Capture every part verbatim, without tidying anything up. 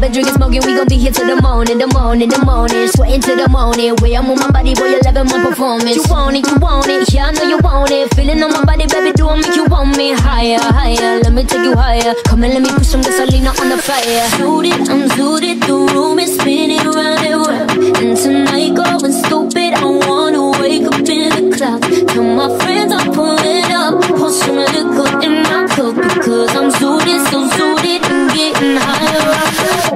Poppin', drinkin', smoking, we gon' be here till the morning, the morning, the morning. Sweating till the morning. Way I'm on my body, boy, you're loving my performance. You want it, you want it, yeah, I know you want it. Feeling on my body, baby, do I make you want me higher, higher? Let me take you higher. Come and let me put some gasolina on the fire. Suited, I'm suited, the room is spinning round and round. And tonight going stupid, I wanna wake up in the clouds. Tell my friends I'm pulling up, pour some of the good in my cup. Because I'm suited, so suited, and getting higher.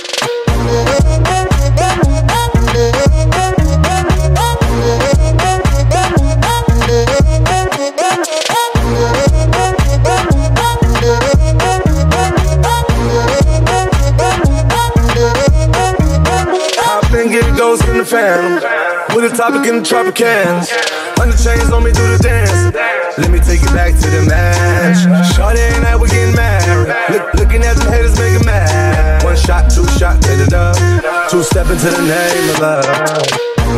Ghost in the phantom, with a topic in the Tropicans. Hundred chains on me, do the dance. Let me take you back to the match. Shorty and I, we getting married. Look, looking at the haters, making mad. One shot, two shot, get it up. Two step into the name of love.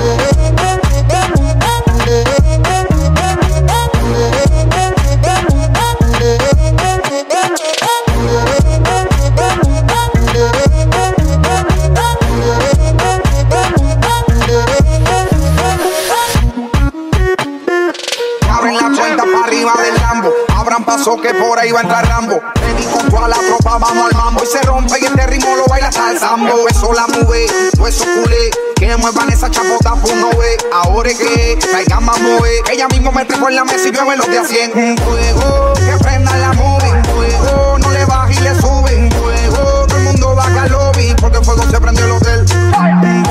Pasó que por ahí va a entrar Rambo. Le dijo toda la tropa, vamos al mambo. Y se rompe y este ritmo lo baila hasta el sambo. Eso la mueve, todo eso culé. Que muevan esa chapota, pues no ve. Ahora es que traigan más mueve. Ella mismo me trepó en la mesa y llueve los de a cien. Un fuego, que prendan la movie. Un fuego, no le baja y le sube. Un fuego, todo el mundo baja al lobby. Porque el fuego se prendió el hotel.